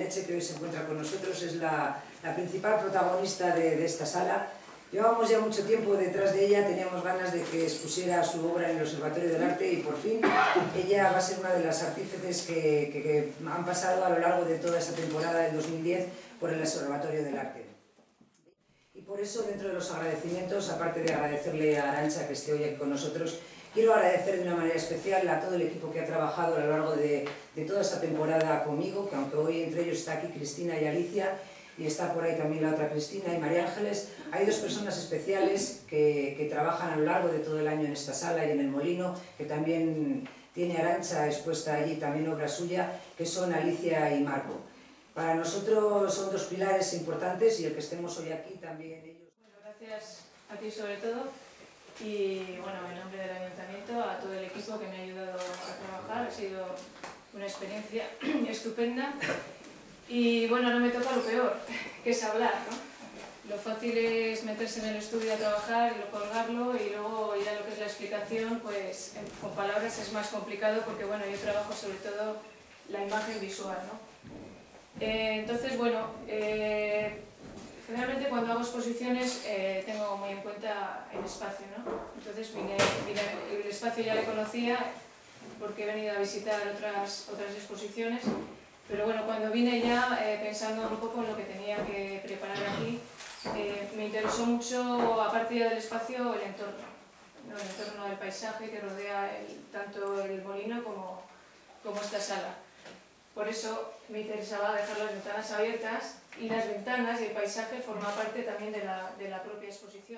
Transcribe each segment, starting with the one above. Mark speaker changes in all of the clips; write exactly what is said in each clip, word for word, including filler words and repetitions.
Speaker 1: Goyeneche, que hoy se encuentra con nosotros, es la, la principal protagonista de, de esta sala. Llevábamos ya mucho tiempo detrás de ella, teníamos ganas de que expusiera su obra en el Observatorio del Arte y por fin ella va a ser una de las artífices que, que, que han pasado a lo largo de toda esta temporada del dos mil diez por el Observatorio del Arte. Y por eso, dentro de los agradecimientos, aparte de agradecerle a Arantxa que esté hoy aquí con nosotros, quiero agradecer de una manera especial a todo el equipo que ha trabajado a lo largo de, de toda esta temporada conmigo, que aunque hoy entre ellos está aquí Cristina y Alicia, y está por ahí también la otra Cristina y María Ángeles, hay dos personas especiales que, que trabajan a lo largo de todo el año en esta sala y en el Molino, que también tiene Arantxa expuesta allí, también obra suya, que son Alicia y Marco. Para nosotros son dos pilares importantes y el que estemos hoy aquí también ellos.
Speaker 2: Bueno, gracias a ti sobre todo y bueno, en nombre del Ayuntamiento, a todo el equipo que me ha ayudado a trabajar, ha sido una experiencia estupenda. Y bueno, ahora me toca lo peor, que es hablar, ¿no? Lo fácil es meterse en el estudio a trabajar y lo colgarlo y luego ir a lo que es la explicación, pues con palabras es más complicado porque bueno, yo trabajo sobre todo la imagen visual, ¿no? Eh, entonces, bueno, eh, generalmente cuando hago exposiciones eh, tengo muy en cuenta el espacio, ¿no? Entonces vine, vine, el espacio ya le conocía porque he venido a visitar otras, otras exposiciones. Pero bueno, cuando vine ya eh, pensando un poco en lo que tenía que preparar aquí, eh, me interesó mucho, aparte ya del espacio, el entorno, ¿no? El entorno del paisaje que rodea el, tanto el molino como, como esta sala. Por eso me interesaba dejar las ventanas abiertas y las ventanas y el paisaje forman parte también de la, de la propia exposición.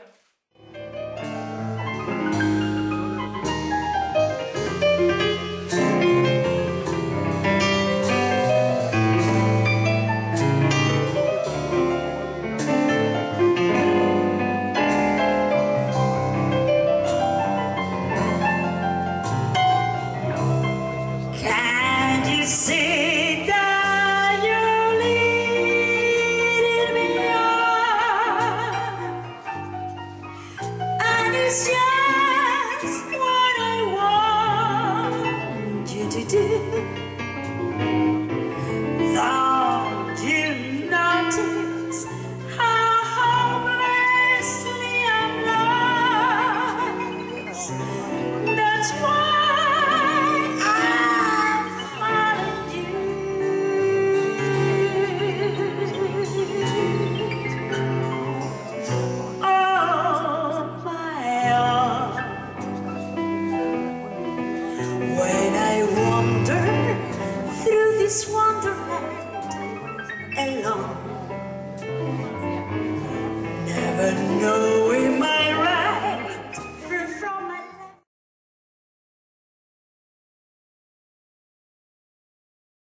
Speaker 3: Never know